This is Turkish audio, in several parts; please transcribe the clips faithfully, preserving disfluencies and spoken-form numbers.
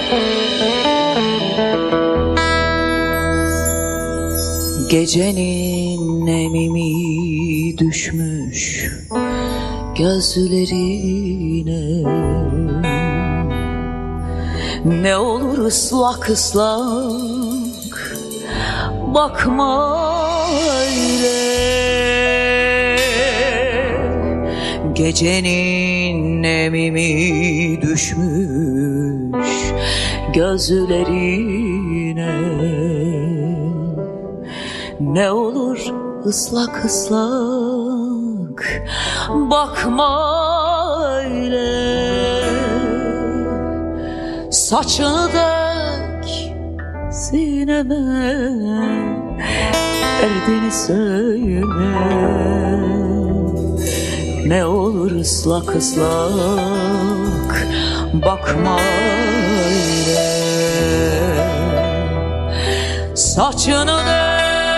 Gecenin nemimi düşmüş gözlerine, ne olur ıslak ıslak bakma öyle. Gecenin nemimi düşmüş gözlerine, ne olur ıslak ıslak bakma öyle. Saçını dök sineme, derdini söyle. Ne olur ıslak ıslak bakma öyle. Saçını dök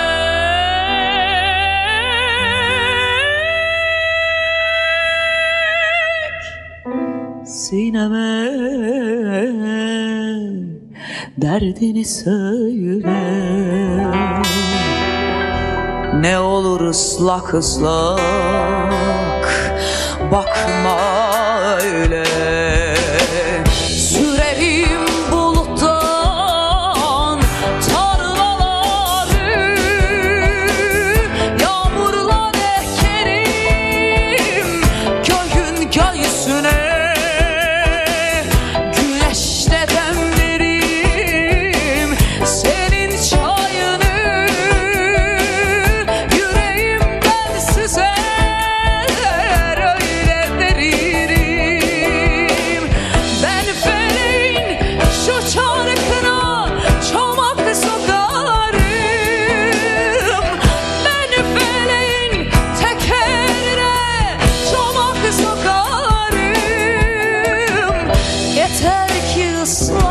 sineme, derdini söyle. Ne olur ıslak ıslak bakma öyle. Sürerim buluttan tarlaları, yağmurlar ekerim köyün göğsüne. Yeter ki ıslah